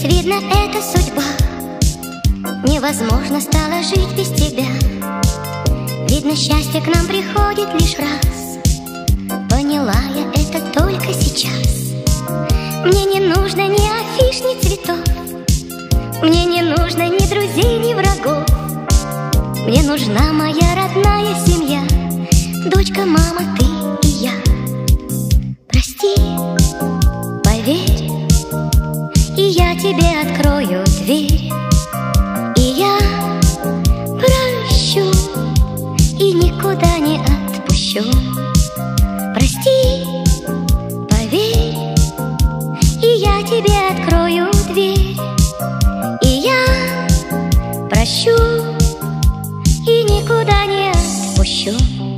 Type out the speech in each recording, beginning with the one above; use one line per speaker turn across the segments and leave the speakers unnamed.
Видно, это судьба. Невозможно стало жить без тебя. Видно, счастье к нам приходит лишь раз. Поняла я это только сейчас. Мне не нужно ни афиш, ни цветов. Мне не нужно ни друзей, ни врагов. Мне нужна моя родная семья. Дочка, мама, ты и я. Прости, поверь, и я тебе открою дверь. И я прощу, и никуда не отпущу. Прости, поверь, и я тебе открою дверь. И я прощу, и никуда не отпущу.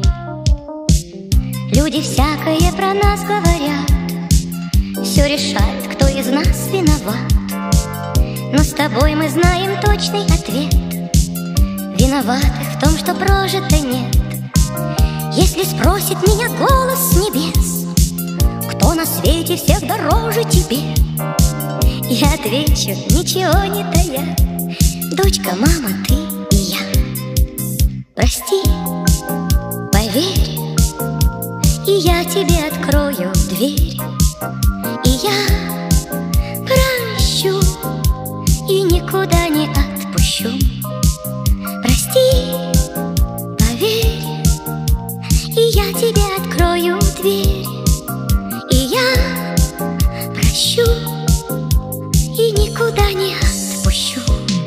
Люди всякое про нас говорят, все решает, кто из нас виноват. Но с тобой мы знаем точный ответ. Виноватых в том, что прожито нет. Если спросит меня голос с небес, кто на свете всех дороже тебе, я отвечу, ничего не тая. Дочка, мама, ты и я. Прости, поверь, и я тебе открою дверь. И я прощу, и никуда не отпущу. Прости, поверь, и я тебе открою дверь. И я прощу, и никуда не отпущу.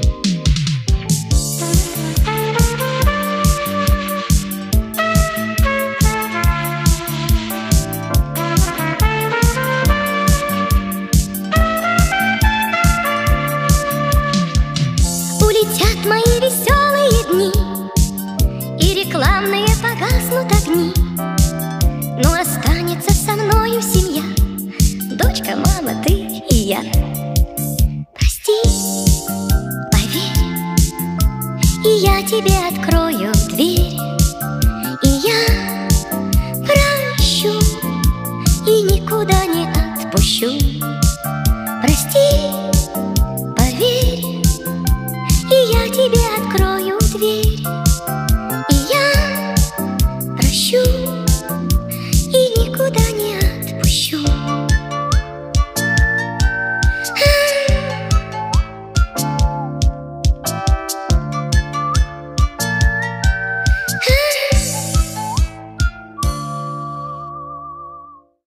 Улетят мои веселые дни, и рекламные погаснут огни, но останется со мною семья. Дочка, мама, ты и я. Прости, поверь, и я тебе открою дверь. И я прощу, и никуда не отпущу.